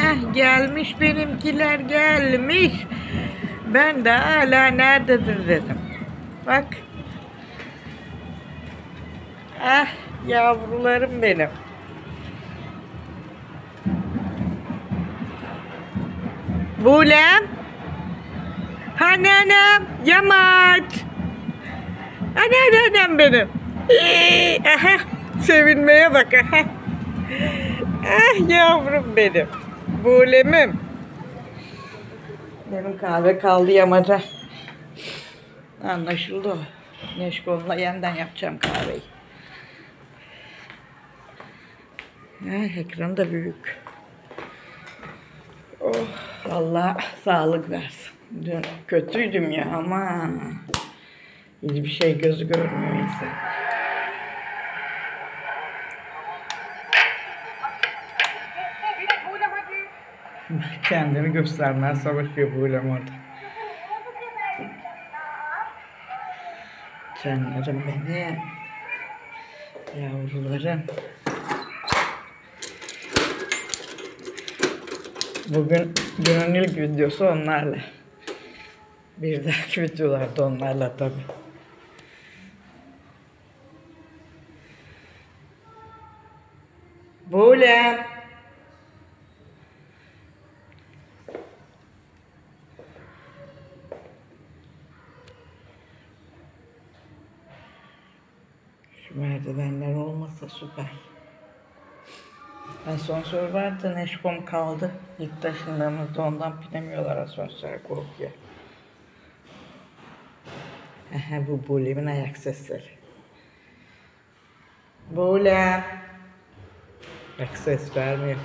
Gelmiş benimkiler gelmiş. Ben de hala nerededir dedim. Bak. Yavrularım benim. Bulem. Anneannem. Yamaç. Anneannem benim. Sevinmeye bak. Yavrum benim. Bulemim. Benim kahve kaldı Yamaca. Anlaşıldı o. Neşko'nunla yeniden yapacağım kahveyi. Ekran da büyük. Oh, Allah sağlık versin. Dün kötüydüm ya ama hiçbir şey gözü görmüyor insan. Kendini göstermeye savaşıyor Bulem orada. Canlarım benim. Yavrularım. Bugün günün ilk videosu onlarla. Bir dahaki videolarda onlarla tabii. Bulem. Şu merdivenler olmasa süper. Asansör vardı, Neşkom kaldı. İlk taşındığımızda ondan binemiyorlar asansöre, korkuyor. Bu Bulem'in ayak sesleri. Bulem. Bak ses vermiyor.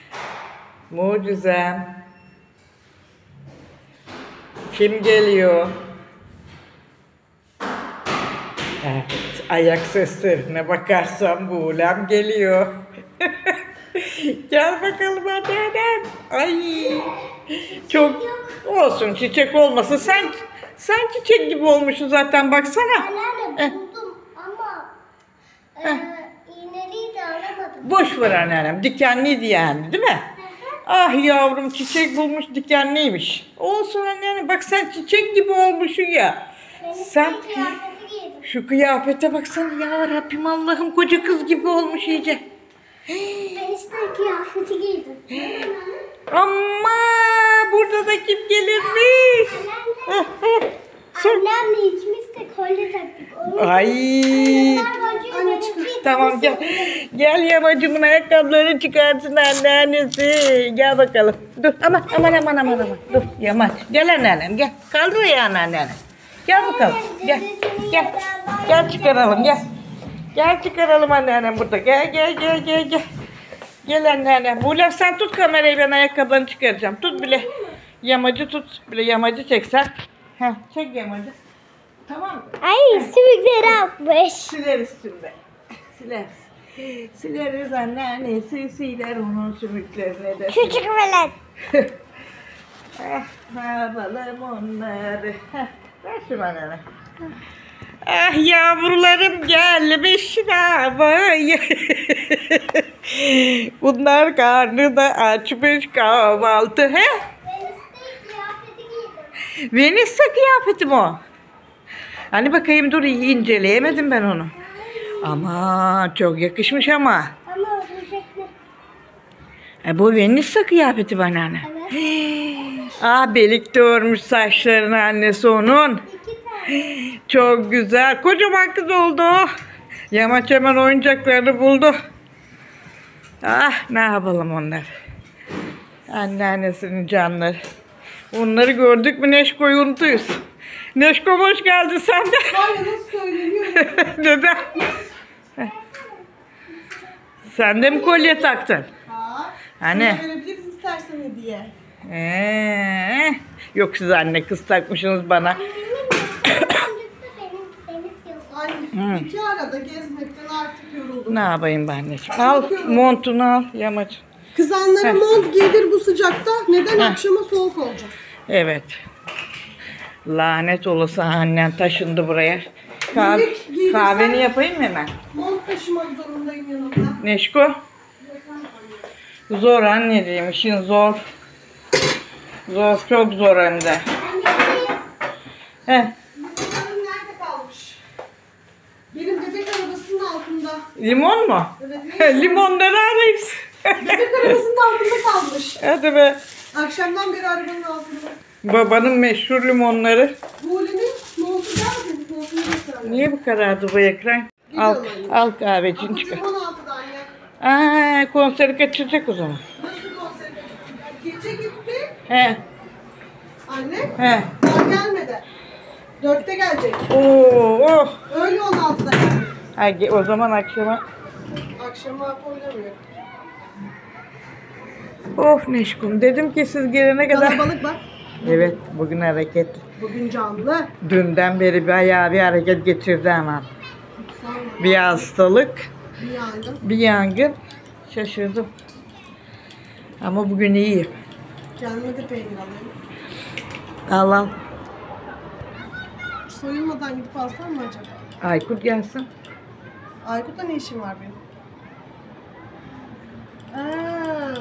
Mucizem. Kim geliyor? Evet, ayak seslerine bakarsam Bulem geliyor. Gel bakalım anneannem. Ay. Çok olsun, çiçek olmasa sen çiçek gibi olmuşsun zaten, baksana. Anneanne buldum ama iğneliği de aramadım. Boş ver anneannem, dikenliydi yani, değil mi? Ah yavrum, çiçek bulmuş dikenliymiş. Olsun anneannem, bak sen çiçek gibi olmuşsun ya. Sen şu kıyafete baksana ya Rabbim, Allah'ım, koca kız gibi olmuş iyice. Ben işte kıyafeti giydim. Ama burada da kim gelirmiş? Annemle ikimiz de kolye taktık. Ay. Tamam gel. Gel Yamacımın ayakkabılarını çıkarsın anneannesi. Gel bakalım. Dur aman. Dur Yamaç. Gel anneannem gel. Kaldır ya anneannem. Gel bakalım. Gel. Gel çıkaralım gel. Gel çıkaralım anneannem burada. Gel. Gel anneannem. Bulem sen tut kamerayı, ben ayakkabılarını çıkaracağım. Tut bile. Yamacı tut. Bile yamacı çeksen. Çek Yamacı. Tamam mı? Ay sümükleri atmış. Sileriz şimdi. Sileriz anneannesi siler onun sümüklerini de. Küçük velet. Ne yapalım onları. Ver şunu anneanne. Yavrularım gelmiş havaya. Bunlar karnı da açmış kahvaltı. Venüs'te kıyafetim o. Hani bakayım, dur, iyi inceleyemedim ben onu. Ama çok yakışmış ama. Ama ölecekler. Bu Venüs'te kıyafeti bana anne. Evet. Belikte örmüş saçlarını annesi onun. 2 tane. Çok güzel. Kocaman kız oldu o. Yamaç hemen oyuncaklarını buldu. Ne yapalım onlar. Anneannesinin canları. Onları gördük mü Neşko'yu unutuyoruz. Neşko hoş geldin sen de. Hayır, nasıl söyleniyor? Neden? Sen de mi kolye taktın? Hani? Sana verebiliriz istersen hediye. Yok, siz anne kız takmışsınız bana. Anne, iki arada gezmekten artık yoruldum. Ne yapayım ben anneciğim? Al montunu al Yamaç. Kızanlara mont giydir bu sıcakta. Neden? Akşama soğuk olacak. Evet. Lanet olası annen taşındı buraya. Kahveni yapayım mı hemen? Mont taşımak zorundayım yanımda. Neşko. Zor anneciğim, işin zor. Zor, çok zor hem de. Heh, Bunların nerede kalmış? Benim bebek arabasının altında. limon mu? Evet. Limonları arayız. Bebek arabasının altında kalmış. Hadi be. Akşamdan beri arabanın altında. Babanın meşhur limonları. Buğule'nin montu geldi. Montunu gösterdi. Niye bu karardı bu ekran? Al, al kahvecini çıkar. Atatürk 16'da anne. Aa, konseri kaçıracak o zaman. Nasıl konser? Gece gitti. He, Anne. he. Daha gelmedi. 4'te gelecek. Oo, oh. Öyle 16'da geldi. Hadi o zaman akşama. Akşama oynamıyor. Of Neşkum, dedim ki siz gelene kadar. Kalabalık bak. Evet, bugün hareket. Bugün canlı. Dünden beri bayağı bir hareket geçirdi hemen. Sonra Bir hastalık, bir yangın. bir yangın. Şaşırdım. Ama bugün iyi. Kendime de peynir alayım. Al al. Soyulmadan gidip alsam mı acaba? Aykut gelsin. Aykut'ta ne işim var benim? Aa,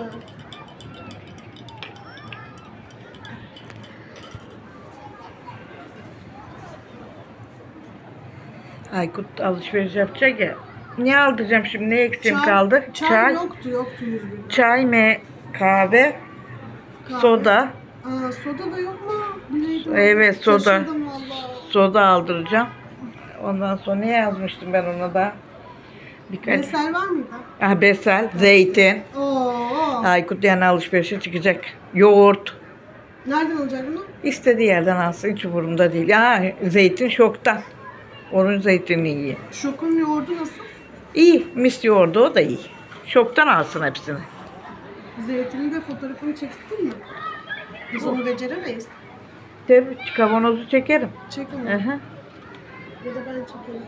Aykut alışveriş yapacak ya. Ne alacağım şimdi? Ne eksiğim çay- kaldı? Çay yoktu 101. Çay mı? Kahve. Kahve. Soda. Aa, soda da yok mu? Bileydim. Evet, soda. Şaşırdım valla. Soda aldıracağım. Ondan sonra ne yazmıştım ben ona da? Birkaç. Besel var mıydı? Ah, besel, zeytin. Oo. Aykut yani alışverişe çıkacak. Yoğurt. Nereden alacak bunu? İstediği yerden alsın, hiç umurumda değil. Ya zeytin şoktan. Onun zeytini iyi. Şokun yoğurdu nasıl? İyi, mis yoğurdu o da iyi. Şoktan alsın hepsini. Zeytinin de fotoğrafını çektin mi? Biz onu beceremeyiz. Tabii kavanozu çekerim. Çekin onu. Aha. Ya da ben çekeyim.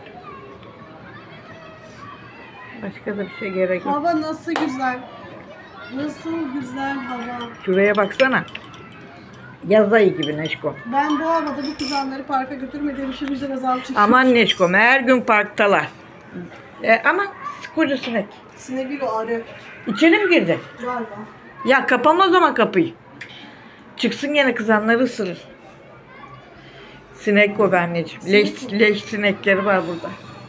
Başka da bir şey gerek yok. Hava nasıl güzel. Nasıl güzel hava. Şuraya baksana. Yaz ayı gibi Neşko. Ben bu havada bu kızanları parka götürmediğim için vicdan azabı çekiyorum. Aman Neşko, her gün parktalar. Ama koca sinek. Sinegül o arı. İçeri mi girdi? Galiba. Ya kapama o zaman kapıyı. Çıksın gene kızanları ısırır. Sinek o be anneciğim. Leş sinekleri var burada.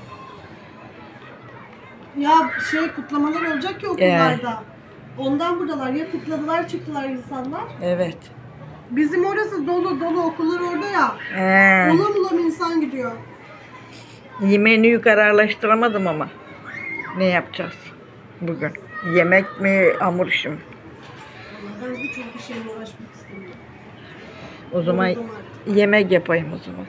Ya kutlamalar olacak ya okullarda. Ondan buradalar. Ya kutladılar çıktılar insanlar. Evet. Bizim orası dolu dolu okullar orada ya. Ulam ulam insan gidiyor. Menüyü kararlaştıramadım ama. Ne yapacağız bugün? Yemek mi, hamur işi mi? Ben birçok bir şeyle uğraşmak istemiyorum. O zaman yemek yapayım o zaman.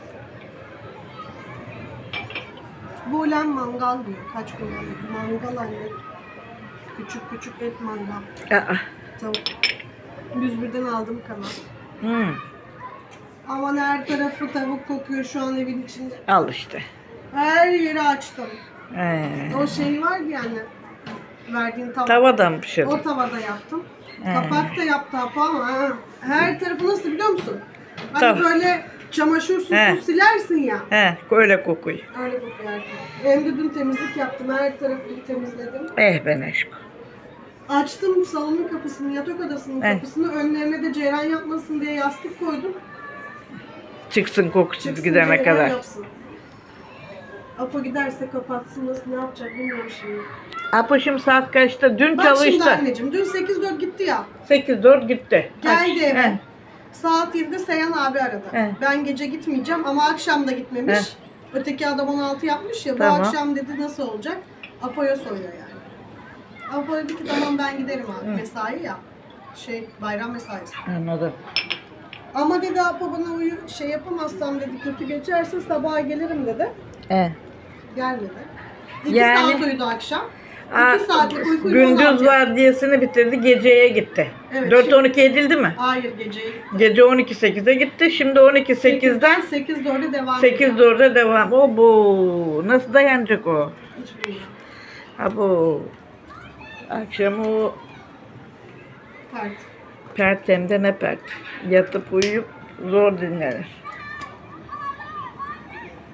Bu ulan mangal diyor. Kaç kullanıyor? Mangal anne. Küçük küçük et mangal. Aa. Tavuk. 101'den aldım kanal. Hmm. Aman her tarafı tavuk kokuyor şu an evin içinde. Al işte. Her yeri açtım. Ee, O şey var ya anne. Verdiğin tava. Tavadan mı pişirdin? O tavada yaptım. Kapak da yaptı Apo ama her tarafı nasıl biliyor musun? Hani Tamam. böyle çamaşır suyu silersin ya. He, öyle kokuyor. Öyle kokuyor her taraf. Hem de dün temizlik yaptım. Her tarafını temizledim. Be Neşko. Açtım salonun kapısını, yatak odasının kapısını. Önlerine de ceyran yapmasın diye yastık koydum. Çıksın kokusu Çıksın, gidene ceyran kadar. yapsın. Apo giderse kapatsın, nasıl ne yapacak bilmiyorum şimdi. Apo şimdi saat kaçta? Dün Bak şimdi çalıştı. anneciğim, dün 8-4 gitti ya. 8-4 gitti. Geldi eve. He. Saat 7'de Seyhan abi aradı. He. Ben gece gitmeyeceğim ama akşam da gitmemiş. He. Öteki adam 16 yapmış ya. Tamam. Bu akşam dedi nasıl olacak? Apo'ya soruyor yani. Apo dedi ki tamam ben giderim abi. Mesai ya. Bayram mesaisi. Anladım. Ama dedi Apo bana yapamazsam dedi kötü geçerse sabaha gelirim dedi. He. Gelmedi. 2 Yani- saat uyudu akşam. Aa, 2 saatlik uykuyla Gündüz 16 vardiyasını bitirdi, geceye gitti. Evet, 4-12 edildi mi? Hayır geceyi. Gece 12-8'e gitti. Şimdi 12-8'den 8-4'e devam 8-4'e devam. O bu. Nasıl dayanacak o? Hiç bilmiyorum. Ha bu. Akşam o Pert. pert hem de ne pert. Yatıp uyuyup zor dinlenir.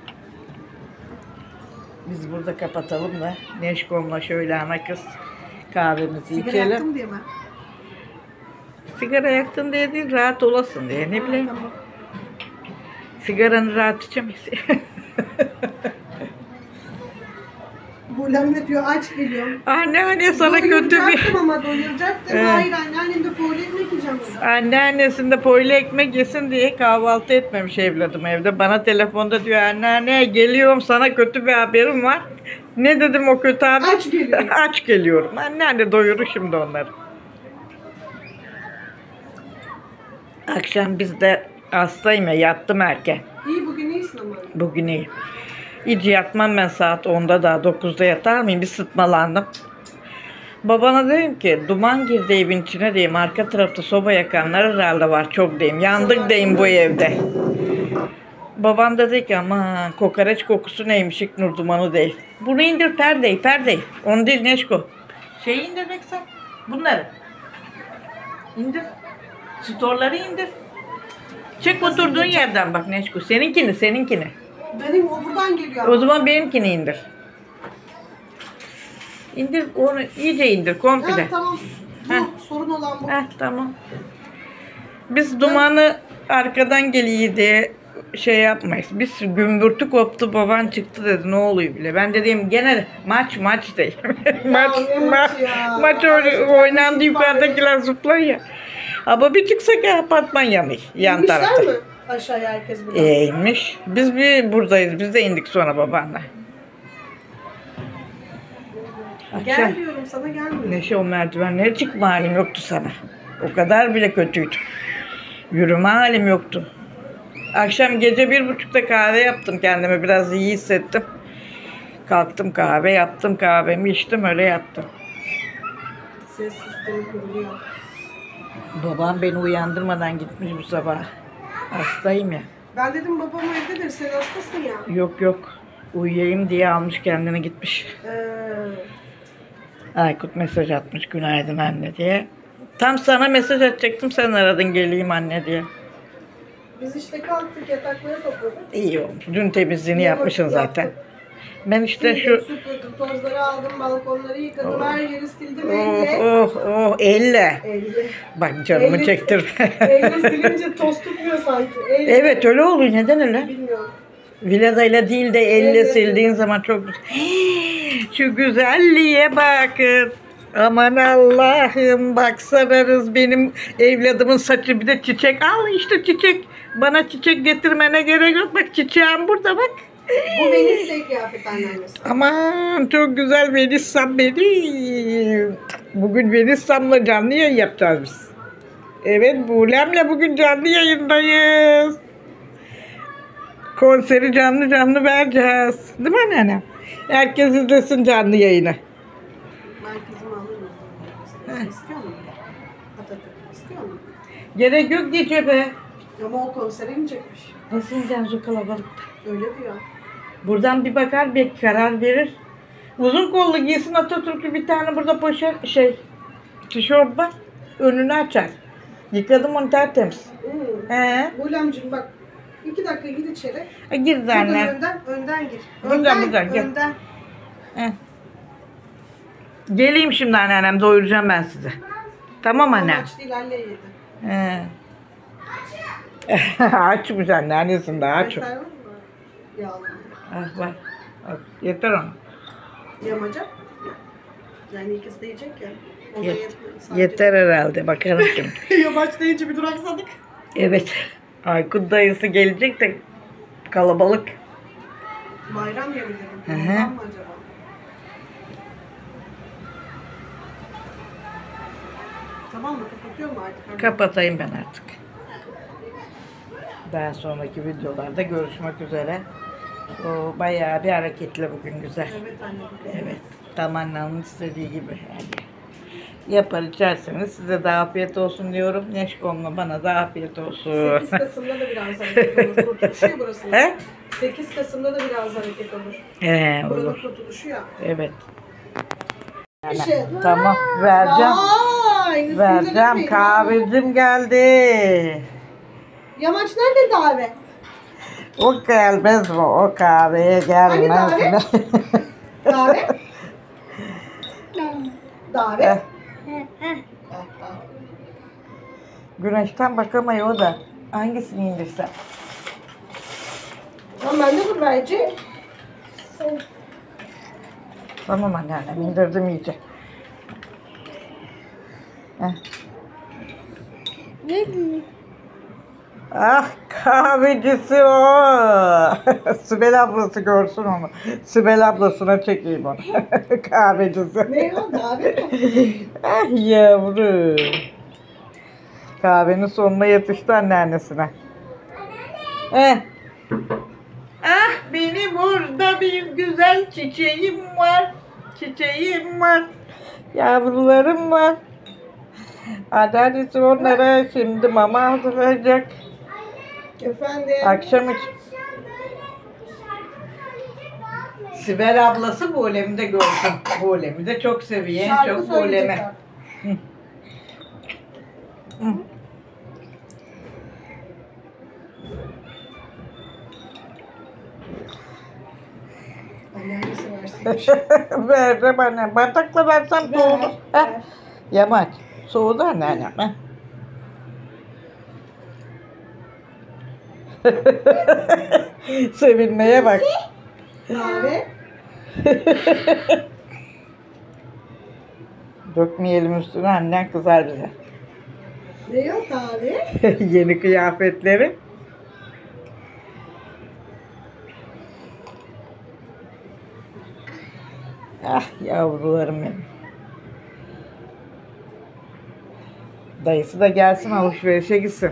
Biz burada kapatalım da Neşkom'la şöyle ana kız Kahvemizi Sigara içelim. yaktım diye mi? Sigara yaktın diye değil, rahat olasın diye. Ne bileyim. Tamam. Sigaranı rahat içemeyiz. Buğlem de diyor aç geliyorum. Anneanne sana kötü bir... Doyuracaktım ama doyuracaktım. Evet. Hayır anneannem de poğaça ekmek yiyeceğim. Anneannesinde poğaça ekmek yesin diye kahvaltı etmemiş evladım evde. Bana telefonda diyor anneanne geliyorum sana kötü bir haberim var. Ne dedim o kötü haber? Aç geliyorum. Aç geliyorum. Anneanne doyurur şimdi onları. Akşam biz de hastayım ya yattım erken. İyi bugün iyisin ama. Bugün iyi. Hiç yatmam ben saat 10'da daha 9'da yatar mıyım? Bir sıtmalandım. Babana dedim ki duman girdi evin içine diyeyim. Arka tarafta soba yakanlar herhalde var çok diyeyim. Yandık diyeyim bu evde. Babam da dedi ki ama kokoreç kokusu neymiş İknur dumanı değil. Bunu indir perdeyi. Onu değil Neşko. Şeyi indireceksen bunları. İndir. Storları indir. Çık oturduğun yerden bak Neşko. Seninkini. Benim o buradan geliyor. O zaman benimkini indir. İndir onu iyice indir komple. Ha, tamam. Bu Heh. sorun olan bu. Heh, tamam. Biz dumanı arkadan geliyor diye şey yapmayız. Biz gümbürtü koptu baban çıktı dedi ne oluyor bile. Ben dedim gene maç değil. maç oynandı yukarıdakiler zıplar ya. Ama bir çıksak apartman yanıyor yan İnmişler tarafta. mi? Aşağıya herkes buradan. İyiymiş. Biz bir buradayız. Biz de indik sonra babanla. Akşam Gel diyorum sana gelmiyor. Neşe o merdivenlere çıkma halim yoktu sana. O kadar bile kötüydü. Yürüme halim yoktu. Akşam gece 1.30'da kahve yaptım kendime. Biraz iyi hissettim. Kalktım kahve yaptım. Kahvemi içtim öyle yattım. Ses sistemi kuruluyor. Babam beni uyandırmadan gitmiş bu sabah. Hastayım ya. Ben dedim babam evdedir sen hastasın ya. Yok. Uyuyayım diye almış kendini gitmiş. Aykut mesaj atmış günaydın anne diye. Tam sana mesaj atacaktım sen aradın geleyim anne diye. Biz işte kalktık yatakları topladık. İyi olmuş. Dün temizliğini yapmışsın zaten. Ben işte şu... Süpürdüm, tozları aldım, balkonları yıkadım, her yeri sildim elle. Elle. Bak canımı Elle- çektir. Elle silince toz tutmuyor sanki. Elle. Evet öyle oluyor. Neden öyle? Bilmiyorum. Viladayla değil de elle sildiğin zaman çok güzel. Şu güzelliğe bakın. Aman Allah'ım bak sararız benim evladımın saçı bir de çiçek. Al işte çiçek. Bana çiçek getirmene gerek yok. Bak çiçeğim burada bak. Bu Venüs'te kıyafet anneannesi. Aman çok güzel Venüs'sam benim. Bugün Venüs'samla canlı yayın yapacağız biz. Evet Buğlem'le bugün canlı yayındayız. Konseri canlı vereceğiz. Değil mi anneanne? Herkes izlesin canlı yayını. Ben kızımı alırım. İstiyor musun? Atatürk istiyor musun? Gerek yok diye be. Ama o konsere inecekmiş. Nasıl ineceğiz o kalabalıkta? Öyle diyor. Buradan bir bakar bir karar verir. Uzun kollu giysin Atatürk'ü bir tane burada poşet tişört var. Önünü açar. Yıkadım onu tertemiz. He. Buğlemciğim bak 2 dakika gir içeri. Gir Buradan anne. önden gir. Buradan, gel. Önden. He. Geleyim şimdi anneannem doyuracağım ben size. Tamam anne. Aç değil anne yedi. He. Açmış anneannesin de aç. Mesela var mı? Yağlı. Ah var. Al, yeter onu. Yamaca. Yani ikisi de yiyecek ya. O da Yet- yetmiyor. Sadece- yeter herhalde bakalım şimdi. Yamaç deyince bir duraksadık. Evet. Aykut dayısı gelecek de kalabalık. Bayram ya bir de. Hı hı. Ondan mı acaba? Tamam mı? Kapatıyor mu artık? Kapatayım ben artık. Daha sonraki videolarda görüşmek üzere. O bayağı bir hareketli bugün güzel. Evet anne. Evet. Tam annemin istediği gibi yani. Yapar içerseniz size de afiyet olsun diyorum. Neşkom'la bana da afiyet olsun. 8 Kasım'da da biraz hareket olur. Kurtuluşu ya burası. He? 8 Kasım'da da biraz hareket olur. Buranın Olur. kurtuluşu ya. Evet. İşte. Tamam vereceğim. Vay, üstünüze Vereceğim. dökmeyin. Kahvecim geldi. Yamaç nerede davet? O gelmez mi? O kahveye gelmez Hangi mi? Davet? Davet. Eh, Ah, ah. güneşten bakamıyor o da. Hangisini indirsem? Tamam ben de dur verecek. Tamam anneannem indirdim iyice. Heh. Ah kahvecisi o. Sibel ablası görsün onu. Sibel ablasına çekeyim onu. Kahvecisi. Ne o davet mi? Ah yavrum. Kahvenin sonuna yatıştı anneannesine. Eh. Ah benim orada bir güzel çiçeğim var. Çiçeğim var. Yavrularım var. Anneannesi onlara şimdi mama hazırlayacak. Efendim. Akşam için. Sibel ablası Bulem'i de gördüm. Bulem'i de çok seviyor. En Şarkı çok Bulem'i. söyleyecekler. Anneannesi versin. Verdim annem. Bardakla versem soğudu. Heh. Ver. Yamaç. Soğudu anneannem. Heh. Sevinmeye bak. Davet. Dökmeyelim üstüne annen kızar bize. Ne o davet? Yeni kıyafetleri. Ah yavrularım benim. Dayısı da gelsin alışverişe gitsin.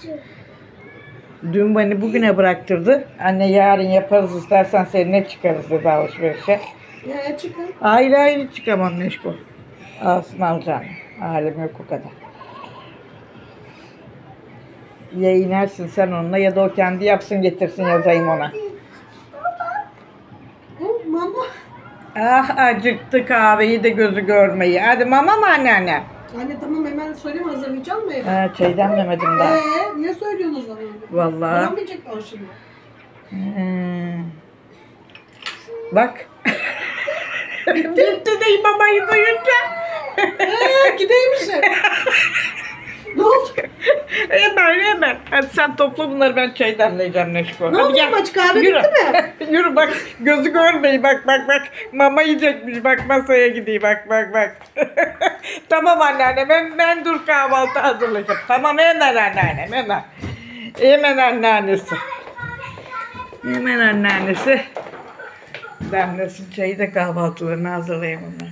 Dün beni bugüne bıraktırdı. Anne yarın yaparız istersen seninle çıkarız dedi alışverişe. Ya çıkın. Ayrı ayrı çıkamam Neşko. Alsın alacağım. Halim yok o kadar. Ya inersin sen onunla ya da o kendi yapsın getirsin yazayım ona. Hı, mama. Ah acıktı kahveyi de gözü görmeyi. Hadi mama mı anneanne? Anne tamam hemen söyleyeyim hazırlayacağım mı eve? Ha, çaydan demedim daha. Niye söylüyorsun o zaman? Vallahi. Yapamayacak o şimdi. Bak. Bitti değil babayı duyunca. Gideymişim. Ne oldu? Hemen. Hadi sen topla bunları ben çay demleyeceğim Neşko. Ne oldu maç kahve Yürü. bitti mi? Yürü bak gözü görmeyi bak. Mama yiyecekmiş bak masaya gideyim bak. Tamam anneannem ben dur kahvaltı hazırlayacağım. Tamam hemen anneannem hemen. Hemen anneannesi. Hemen anneannesi. Demlesin çayı da kahvaltılarını hazırlayayım onlara.